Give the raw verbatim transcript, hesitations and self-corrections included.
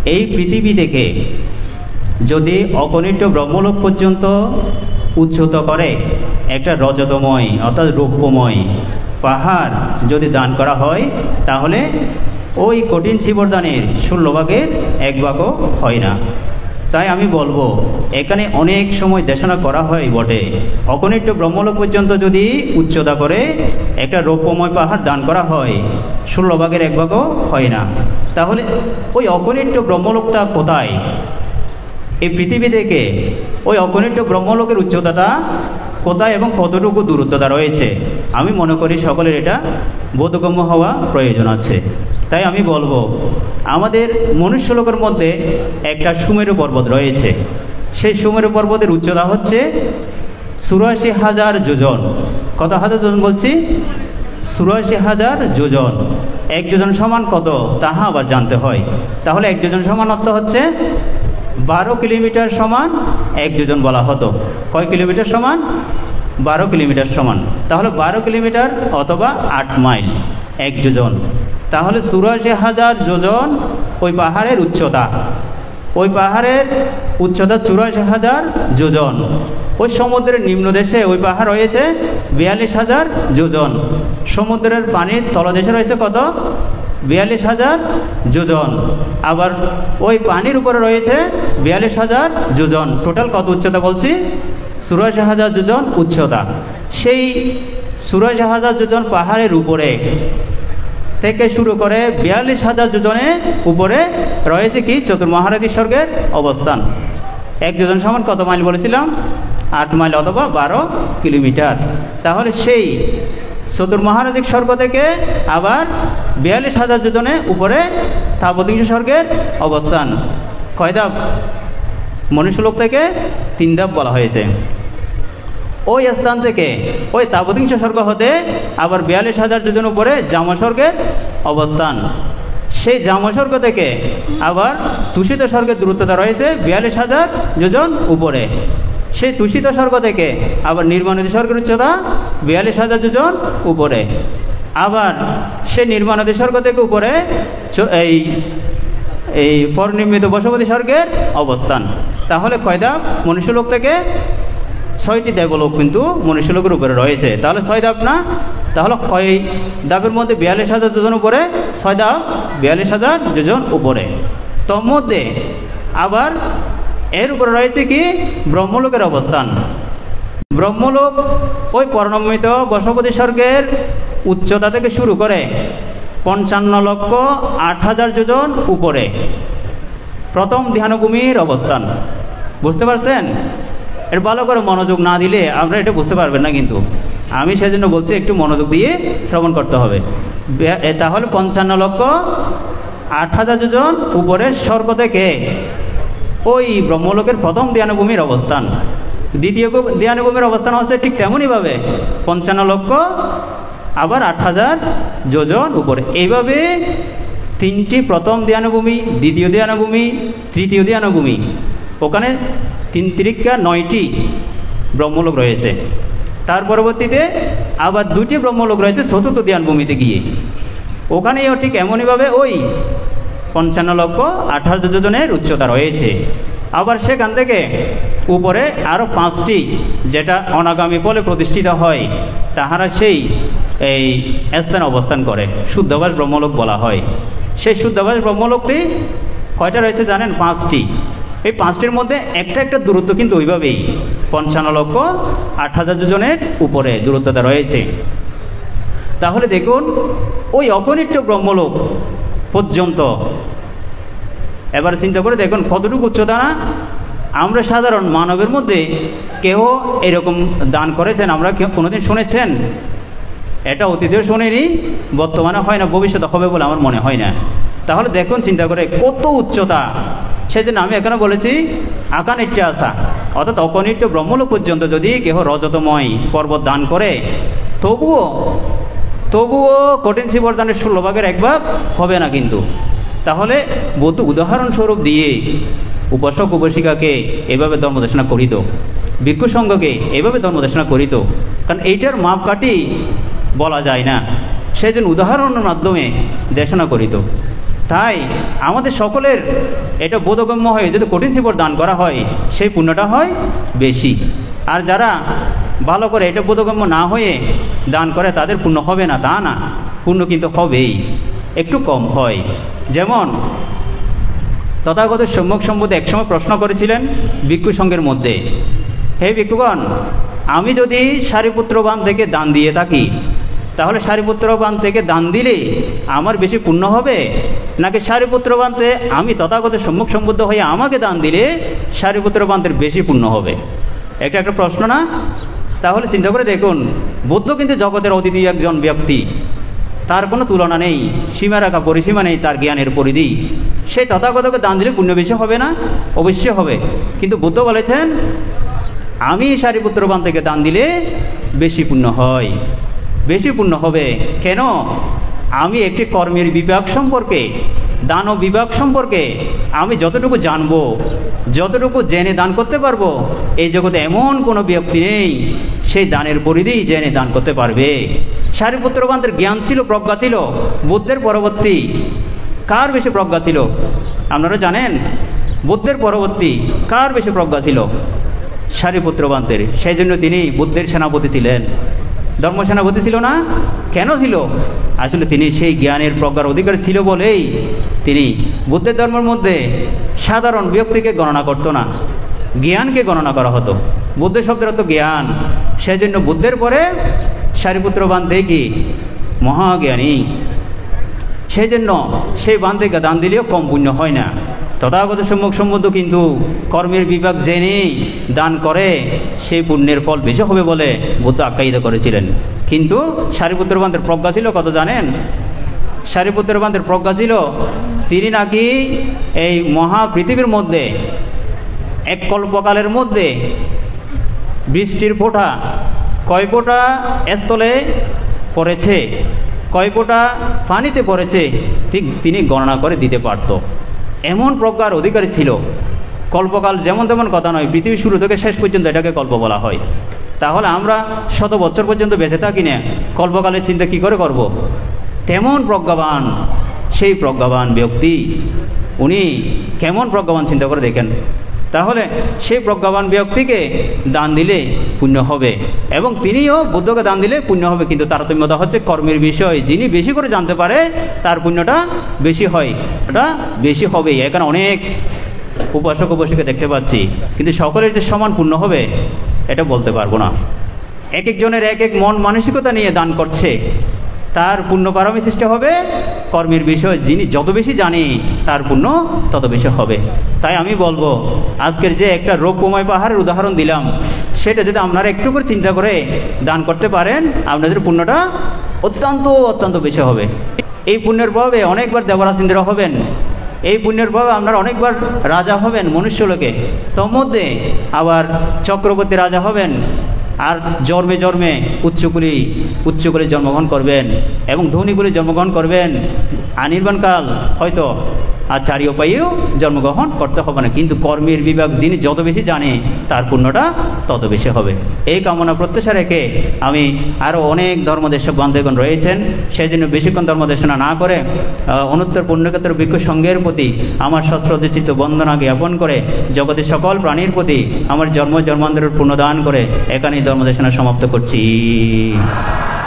এই পৃথিবী থেকে যদি অগণিত ব্রহ্মলোক পর্যন্ত উচ্চত করে একটা রজতময় অর্থাৎ রৌপ্যময় পাহাড় যদি দান করা হয়, তাহলে ওই কঠিন শিবরদানের ষোলো ভাগের এক ভাগও হয় না। তাই আমি বলবো, এখানে অনেক সময় দেশনা করা হয় বটে, অগণিত ব্রহ্মলোক পর্যন্ত যদি উচ্চতা করে একটা রৌপ্যময় পাহাড় দান করা হয়, ষোলো ভাগের এক ভাগও হয় না। তাহলে ওই অগণিত ব্রহ্মলোকটা কোথায়? এই পৃথিবী থেকে ওই অগণিত ব্রহ্মলোকের উচ্চতাটা কোথায় এবং কতটুকু দূরত্বতা রয়েছে, আমি মনে করি সকলের এটা বোধগম্য হওয়া প্রয়োজন আছে। তাই আমি বলবো, আমাদের মনুষ্যলোকের মধ্যে একটা সুমেরু পর্বত রয়েছে। সেই সুমেরু পর্বতের উচ্চতা হচ্ছে চুরাশি হাজার যোজন। কত হাজার যোজন বলছি? চুরাশি হাজার যোজন। এক যোজন সমান কত, তাহা আবার জানতে হয়। তাহলে এক যোজন সমান অর্থ হচ্ছে বারো কিলোমিটার সমান এক যোজন বলা হতো। কয় কিলোমিটার সমান? বারো কিলোমিটার সমান। তাহলে বারো কিলোমিটার অথবা আট মাইল এক যোজন। তাহলে চুরাশি হাজার যোজন ওই পাহাড়ের উচ্চতা। ওই পাহাড়ের উচ্চতা চুরাশি হাজার যোজন। ওই সমুদ্রের নিম্নদেশে ওই পাহাড় রয়েছে বিয়াল্লিশ হাজার যোজন। সমুদ্রের পানির তলদেশে রয়েছে কত? বিয়াল্লিশ হাজার যোজন। আবার ওই পানির উপরে রয়েছে বিয়াল্লিশ হাজার যোজন। টোটাল কত উচ্চতা বলছি? চুরাশি হাজার যোজন উচ্চতা। সেই চুরাশি হাজার যোজন পাহাড়ের উপরে থেকে শুরু করে বিয়াল্লিশ হাজার যোজনে উপরে রয়েছে কি? চতুর্মহারাজি স্বর্গের অবস্থান। এক যোজন সমান কত মাইল বলেছিলাম? আট মাইল অথবা বারো কিলোমিটার। তাহলে সেই চতুর্মহারাজিক স্বর্গ থেকে আবার বিয়াল্লিশ হাজার যোজনে উপরে তাপতিংশ স্বর্গের অবস্থান। কয় ধাপ? মনুষ্যলোক থেকে তিন ধাপ বলা হয়েছে। ওই স্থান থেকে ওই তাপতিংশ স্বর্গ হতে আবার বিয়াল্লিশ হাজার যোজন উপরে জামস্বর্গের অবস্থান। সেই জামস্বর্গ থেকে আবার তুষিত স্বর্গের দূরত্বতা রয়েছে বিয়াল্লিশ হাজার যোজন উপরে। সেই তুষিত স্বর্গ থেকে আবার নির্মাণাদি স্বর্গের উচ্চতা বিয়াল্লিশ হাজার যোজন উপরে। আবার সেই নির্মাণাদি স্বর্গ থেকে উপরে এই এই পরনির্মিত বসবতী স্বর্গের অবস্থান। তাহলে কয় ধাপ? মনুষ্যলোক থেকে ছয়টি দেবলোক কিন্তু মনুষ্যলোকের উপরে রয়েছে। তাহলে ছয় ধাপ না? তাহলে কয় ধাপের মধ্যে বিয়াল্লিশ হাজার যোজন উপরে? ছয় ধাপ, বিয়াল্লিশ হাজার যোজন উপরে। তোর মধ্যে আবার এর উপরে রয়েছে কি? ব্রহ্মলোকের অবস্থান। ব্রহ্মলোক ওই পরনির্মিত বসবতী স্বর্গের উচ্চতা থেকে শুরু করে পঞ্চান্ন লক্ষ আট হাজার যোজন উপরে প্রথম ধ্যানভূমির অবস্থান। বুঝতে পারছেন? এর ভালো করে মনোযোগ না দিলে আমরা এটা বুঝতে পারবেন না, কিন্তু আমি সেজন্য বলছি একটু মনোযোগ দিয়ে শ্রবণ করতে হবে। তাহলে পঞ্চান্ন লক্ষ আট হাজার যোজন উপরের স্বর্গ থেকে ওই ব্রহ্মলোকের প্রথম ধ্যানভূমির অবস্থান। দ্বিতীয় ধ্যানভূমির অবস্থান হচ্ছে ঠিক তেমনইভাবে পঞ্চান্ন লক্ষ আবার আট হাজার যোজন উপরে। এইভাবে তিনটি প্রথম ধ্যানভূমি, দ্বিতীয় ধ্যানভূমি, তৃতীয় ধ্যানভূমি, ওখানে তিন তিরিকা নয়টি ব্রহ্মলোক রয়েছে। তার পরবর্তীতে আবার দুটি ব্রহ্মলোক রয়েছে চতুর্থ ধ্যানভূমিতে গিয়ে। ওখানেও ঠিক এমনইভাবে ওই পঞ্চান্ন লক্ষ আট হাজার যোজনের উচ্চতা রয়েছে। আবার সেখান থেকে উপরে আরও পাঁচটি যেটা অনাগামী ফলে প্রতিষ্ঠিত হয়, তাহারা সেই এই স্থানে অবস্থান করে, শুদ্ধবাস ব্রহ্মলোক বলা হয়। সেই শুদ্ধবাস ব্রহ্মলোকটি কয়টা রয়েছে জানেন? পাঁচটি। এই পাঁচটির মধ্যে একটা একটা দূরত্ব কিন্তু ওইভাবেই পঞ্চান্ন লক্ষ আট হাজার যোজনের উপরে দূরত্বতা রয়েছে। তাহলে দেখুন, ওই অগণিত ব্রহ্মলোক পর্যন্ত এবার চিন্তা করে দেখুন কতটুকু উচ্চতা না? আমরা সাধারণ মানবের মধ্যে কেউ এরকম দান করেছেন আমরা কেউ কোনোদিন শুনেছেন? এটা অতীতেও শুনিনি, বর্তমানে হয় না, ভবিষ্যতে হবে বলে আমার মনে হয় না। তাহলে দেখুন চিন্তা করে কত উচ্চতা। সেজন্য আমি এখানে বলেছি আকানিট্য আসা, অর্থাৎ অগণিত ব্রহ্মলোক পর্যন্ত যদি কেহ রজতময় পর্বত দান করে, তবুও তবুও কঠিন শিবরদানের ষোলো ভাগের এক ভাগ হবে না কিন্তু। তাহলে বৌদ্ধ উদাহরণস্বরূপ দিয়ে উপাসক উপাসিকাকে এভাবে ধর্মদেশনা করিত, ভিক্ষু সংঘকে এভাবে ধর্মদেশনা করিত, কারণ এইটার মাপকাঠি বলা যায় না, সেই জন্য উদাহরণের মাধ্যমে দেশনা করিত। তাই আমাদের সকলের এটা বোধগম্য হয়ে যদি কঠিন শিবর দান করা হয় সেই পুণ্যটা হয় বেশি। আর যারা ভালো করে এটা বোধগম্য না হয়ে দান করে তাদের পুণ্য হবে না তা না, পুণ্য কিন্তু হবেই, একটু কম হয়। যেমন তথাগত সম্যক সম্বন্ধে একসময় প্রশ্ন করেছিলেন ভিক্ষু সংঘের মধ্যে, হে ভিক্ষুগণ, আমি যদি সারিপুত্র বান থেকে দান দিয়ে থাকি তাহলে সারিপুত্র বান থেকে দান দিলে আমার বেশি পুণ্য হবে, নাকি সারিপুত্র বানতে আমি তথাগত সম্যক সম্বুদ্ধ হয়ে আমাকে দান দিলে সারিপুত্র বানদের বেশি পুণ্য হবে? এটা একটা প্রশ্ন না? তাহলে চিন্তা করে দেখুন, বুদ্ধ কিন্তু জগতের অতিথি একজন ব্যক্তি, তার কোনো তুলনা নেই, সীমা রাখা পরিসীমা নেই তার জ্ঞানের পরিধি। সেই তথাগতকে দান দিলে পুণ্য বেশি হবে না? অবশ্যই হবে। কিন্তু বুদ্ধ বলেছেন আমি সারিপুত্র বান থেকে দান দিলে বেশি পুণ্য হয়, বেশি পুণ্য হবে। কেন? আমি একটি কর্মের বিভাগ সম্পর্কে, দান ও বিভাগ সম্পর্কে আমি যতটুকু জানবো, যতটুকু জেনে দান করতে পারবো, এই জগতে এমন কোনো ব্যক্তি নেই সেই দানের পরিধি জেনে দান করতে পারবে। সারিপুত্র বানদের জ্ঞান ছিল, প্রজ্ঞা ছিল। বুদ্ধের পরবর্তী কার বেশি প্রজ্ঞা ছিল আপনারা জানেন? বুদ্ধের পরবর্তী কার বেশি প্রজ্ঞা ছিল? সারিপুত্র বানদের। সেই জন্য তিনি বুদ্ধের সেনাপতি ছিলেন, ধর্ম সেনাপতি ছিল না? কেন ছিল? আসলে তিনি সেই জ্ঞানের প্রজ্ঞার অধিকার ছিল বলেই তিনি বুদ্ধের ধর্মের মধ্যে সাধারণ ব্যক্তিকে গণনা করত না, জ্ঞানকে গণনা করা হতো। বুদ্ধের শব্দের অর্থ জ্ঞান। সেই জন্য বুদ্ধের পরে সারিপুত্র বান দেখি মহাজ্ঞানী, সেই জন্য সেই বান থেকে দান দিলেও কম পুণ্য হয় না। তথাগত সম্যক সম্বন্ধ কিন্তু কর্মের বিভাগ জেনেই দান করে সেই পুণ্যের ফল বেশি হবে বলে বুদ্ধ আখ্যায়িত করেছিলেন। কিন্তু সারিপুত্র বানদের প্রজ্ঞা ছিল কত জানেন? সারিপুত্র বানদের প্রজ্ঞা ছিল তিনি নাকি এই মহা পৃথিবীর মধ্যে এক কল্পকালের মধ্যে বৃষ্টির ফোঁটা কয় ফোঁটা স্থলে পড়েছে, কয় ফোঁটা পানিতে পড়েছে, ঠিক তিনি গণনা করে দিতে পারত। এমন প্রজ্ঞার অধিকারী ছিল। কল্পকাল যেমন তেমন কথা নয়, পৃথিবী শুরু থেকে শেষ পর্যন্ত এটাকে কল্প বলা হয়। তাহলে আমরা শত বছর পর্যন্ত বেঁচে থাকি না, কল্পকালের চিন্তা কি করে করব? তেমন প্রজ্ঞাবান সেই প্রজ্ঞাবান ব্যক্তি, উনি কেমন প্রজ্ঞাবান চিন্তা করে দেখেন। তাহলে সেই প্রজ্ঞাবান ব্যক্তিকে দান দিলে পুণ্য হবে, এবং তিনিও বুদ্ধকে দান দিলে পুণ্য হবে। কিন্তু তারতম্যতা হচ্ছে কর্মের বিষয়। যিনি বেশি করে জানতে পারে তার পুণ্যটা বেশি হয়, ওটা বেশি হবে। এখানে অনেক উপাসক উপাসিকা দেখতে পাচ্ছি, কিন্তু সকলের যে সমান পুণ্য হবে এটা বলতে পারবো না। এক একজনের এক এক মন মানসিকতা নিয়ে দান করছে, তার পুণ্য পারমী সৃষ্টি হবে। কর্মের বিষয় যিনি যত বেশি জানে তার পুণ্য তত বেশি হবে। তাই আমি বলবো, আজকের যে একটা রৌপ্যময় পাহাড়ের উদাহরণ দিলাম, সেটা যদি আপনারা একটু করে চিন্তা করে দান করতে পারেন, আপনাদের পুণ্যটা অত্যন্ত অত্যন্ত বেশি হবে। এই পুণ্যের প্রভাবে অনেকবার দেবরাজ ইন্দ্র হবেন, এই পুণ্যের প্রভাবে আপনারা অনেকবার রাজা হবেন মনুষ্যলোকে, তোর মধ্যে আবার চক্রবর্তী রাজা হবেন, আর জন্মে জন্মে উচ্চকুলি উচ্চকুলি জন্মগ্রহণ করবেন এবং ধনীকুলি জন্মগ্রহণ করবেন। আনির্বাণকাল হয়তো আর চারি উপায়েও জন্মগ্রহণ করতে হবে না, কিন্তু কর্মের বিভাগ যিনি যত বেশি জানে তার পুণ্যটা তত বেশি হবে। এই কামনা প্রত্যাশা রেখে আমি আরও অনেক ধর্মদেশক বান্ধবগণ রয়েছেন, সেই জন্য বেশিক্ষণ ধর্মদেশনা না করে অনুত্তর পুণ্যক্ষেত্র ভিক্ষু সংঘের প্রতি আমার সশ্রদ্ধচিত্ত বন্দনা জ্ঞাপন করে জগতের সকল প্রাণীর প্রতি আমার জন্ম জন্মান্তরের পুণ্যদান করে এখানেই ধর্মদেশনা সমাপ্ত করছি।